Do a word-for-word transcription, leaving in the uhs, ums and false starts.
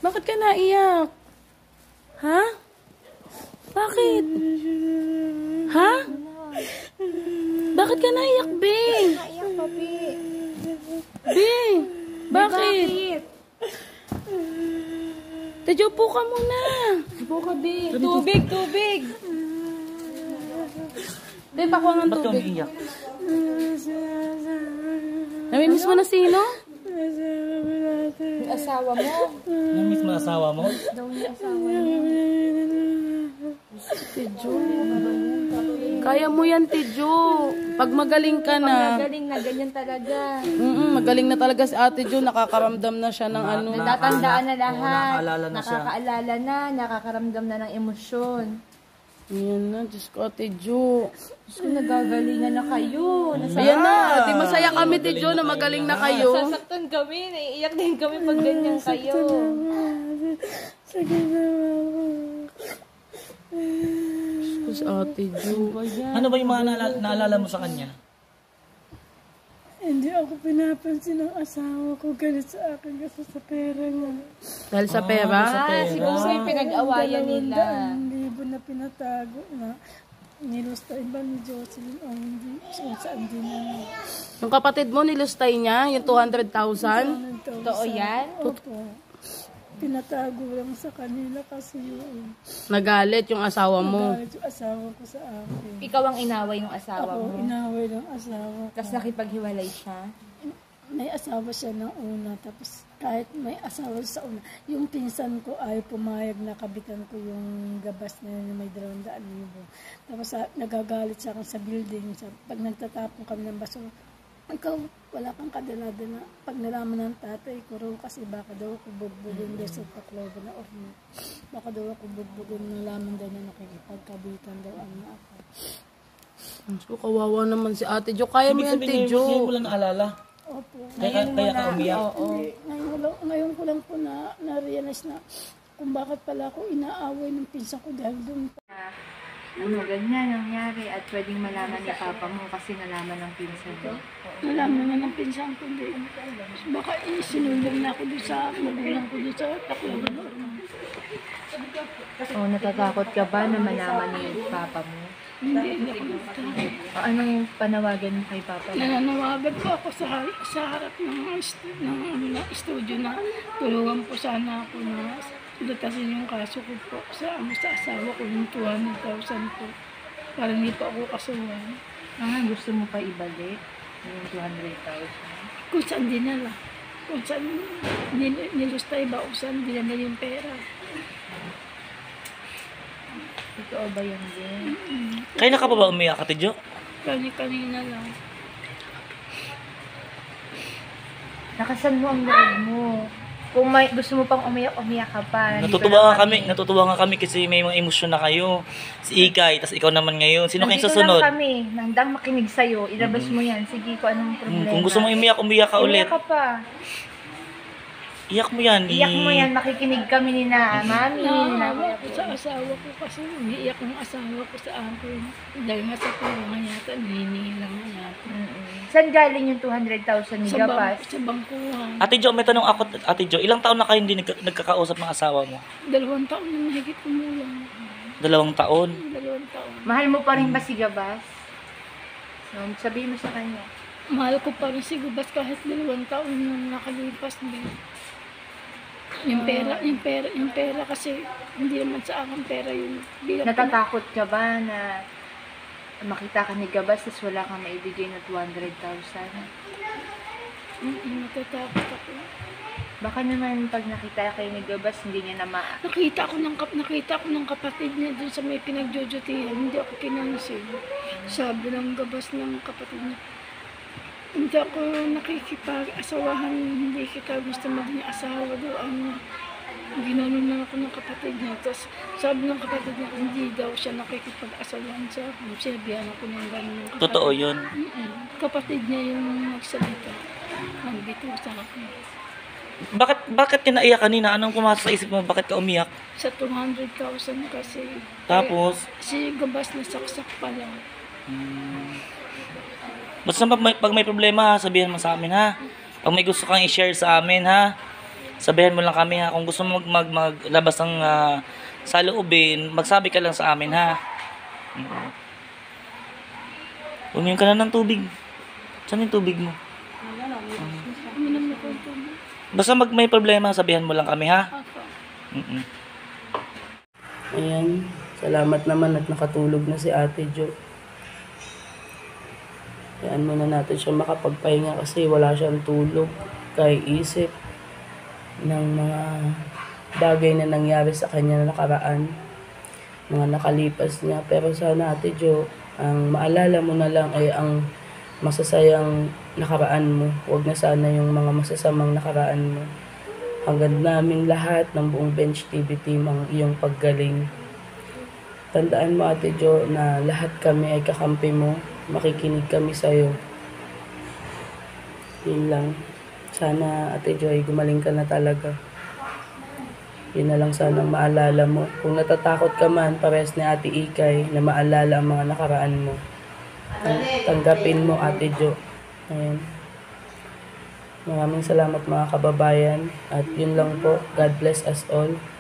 Bakit ka naiyak? Ha? Bakit? Ha? Bakit ka naiyak, Be? Naiyak pa, Be. Be, bakit? Tadyo, po ka muna. Po ka, Be. Tubig, tubig. Be, pakuha ng Ba't ka tubig. umiiyak? Namimiss mo na sino? Yung asawa mo. Namiss mo asawa mo? Daw yung asawa mo. Tidyo. Kaya mo yan, Tidyo. Pag magaling ka Pag na. nagaling na, ganyan talaga. Mm-mm, magaling na talaga si Ate Jo. Nakakaramdam na siya ng ano. Natatandaan na lahat. nakakaalala na siya. Nakakaalala na, nakakaramdam na ng emosyon. Ayan na, Diyos ko, Ate Jo. Diyos ko, nagagalingan na kayo. Ayan na, di masaya kami, Tidyo, na magaling na kayo. Sasaktan kami, naiiyak din kami pag ganyan kayo. Diyos ko, si Ate Jo. Ano ba yung mga naala- naalala mo sa kanya? Hindi ako pinapansin ng asawa ko galit sa akin kasi sa pera nga. Dahil sa pera. Ah, siguro yung pinag-awayan nila. Dalawang libo na pinatago na nilustay ba ni Jocelyn o hindi kung saan din na. Yung kapatid mo, nilustay niya, yung two hundred thousand. Totoo yan? Opo. Pinatago lang sa kanila kasi yung Nagalit yung asawa mo. galit yung asawa ko sa akin. Ikaw ang inaway ng asawa Ako, mo. inaway ng asawa ko. Tapos nakipaghiwalay siya. May asawa siya ng una, tapos kahit may asawa sa una, yung pinsan ko ay pumayag na kabitan ko yung gabas na yun, may dalawang daan libo. Tapos sa, nagagalit sa akin sa building, sa, pag nagtatapon kami ng basura, ikaw, wala kang kadala-dala. Pag nalaman ng tatay ko raw, kasi baka daw ako bugbugin doon sa Tacloban na orno. Baka daw ako bugbugin, nalaman daw na nakikipagkabitan daw ang ako. Diyos ko, kawawa naman si Ate Jo. Kaya mo Ibig yan, sabihin Tidyo. ngayon mo lang naalala. Opo. Kaya, kaya ka umiyak. Oo. Ngayon, ko lang- ngayon ko lang po na, na-realize na kung bakit pala ako inaaway ng pinsan ko dahil doon pa. Ano, ganyan nangyari at pwedeng malaman ni Papa mo kasi nalaman ng pinsan mo. Nalaman na ng pinsan ko din. Baka isinundan na ako doon sa magulang ko doon sa Tacloban na orno. Oh, natatakot ka ba na malaman ni Papa mo? Hindi, hindi ako nagtatakot. O, anong panawagan mo kay Papa mo? Nananawagan po ako sa, sa harap ng, st- ng, ng studio na tulungan po sana ako na dutasin yung kaso ko po sa, ano, sa asawa ko yung two hundred thousand po para hindi po ako kasuhan. Ah, gusto mo pa ibalik yung two hundred thousand? Kung saan dinala. Kung saan nil, nilustay ba o saan dinala yung pera. Totoo ba yan din? Kaya na ka pa ba umiyak, Ate Jo? Kani-kanina lang. Nakasan mo ang loob mo. Kung may gusto mo pang umiyak, umiyak ka pa. Nandito Natutuwa lang nga kami, natutuwa nga kami kasi may mga emosyon na kayo. Si Ikay, tas ikaw naman ngayon. Sino kayong Nandito susunod? lang kami. Nandang makinig sa'yo. Ilabas mo yan. Sige, kung anong Hmm, problema. kung gusto mo umiyak, umiyak ka ulit. Umiyak ka pa. Iyak mo yan. Iyak mo yan. Makikinig kami ni na mami. na Naawa ko sa asawa ko kasi umiiyak yung asawa ko sa akin. Dahil nga sa tulungan yata, niningi lang nga yata. Mm-mm. Saan galing yung two hundred thousand ni Sa, bang, Gapas? sa bangkuhan. Ate Jo, may tanong ako, Ate Jo, ilang taon na kayo hindi nagka- nagkakausap ng asawa mo? Dalawang taon na mahigit kumulang. Dalawang taon. Dalawang taon. Mahal mo pa rin ba si Gabas? So, sabihin mo sa kanya. Mahal ko pa rin si Gubas kahit dalawang taon nung nakalipas din. Yung pera, yung pera, yung pera kasi hindi naman sa akin pera yun. Bilang Natatakot ka ba na makita ka ni Gabas tapos wala kang maibigay na two hundred thousand? Mm, natatakot ako. Baka naman pag nakita kayo ni Gabas, hindi niya na ma... Nakita ko ng kap, nakita ko ng kapatid niya dun sa may pinagjujutihan. Hindi ako pinansin. Sabi ng Gabas ng kapatid niya, hindi ako nakikipag-asawahan, hindi kita gusto maging asawa doon. Ginanon na ako ng kapatid niya. Tapos sabi ng kapatid niya, hindi daw siya nakikipag-asawahan sa akin. Sinabihan ako ng gano'n ng kapatid. Totoo yun. Mm-mm. Kapatid niya yung nagsalita. Nandito sa akin. Bakit bakit ka naiyak kanina? Anong pumasok sa isip mo? Bakit ka umiyak? Sa two hundred thousand kasi. Tapos, Si Gabas na saksak pa lang. basta pag may, pag may problema, sabihin mo sa amin, ha? Pag may gusto kang i-share sa amin, ha? Sabihan mo lang kami ha. Kung gusto mo mag, mag, maglabas ng ah, saloobin, magsabi ka lang sa amin ha. Mm. Uminom ka na ng tubig. Saan yung tubig mo? Uminom na po ito. Basta mag may problema, sabihan mo lang kami ha. Opo. Mm-mm. Ayan. Salamat naman at nakatulog na si Ate Jo. Kayaan muna natin siya makapagpahinga kasi wala siyang tulog. Kaya isip ng mga bagay na nangyari sa kanya na nakaraan. Mga nakalipas niya. Pero sana Ate Jo, ang maalala mo na lang ay ang masasayang nakaraan mo. Huwag na sana yung mga masasamang nakaraan mo. Hanggang namin lahat ng buong Bench T V team ang iyong paggaling. Tandaan mo Ate Jo na lahat kami ay kakampi mo. Makikinig kami sa'yo. Yun lang. Sana Ate Jo ay gumaling ka na talaga. Yun na lang sana ang maalala mo. Kung natatakot ka man, parehas ni Ate Ikay na maalala ang mga nakaraan mo. Tang- tanggapin mo Ate Jo. Ayan. Maraming salamat mga kababayan. At yun lang po. God bless us all.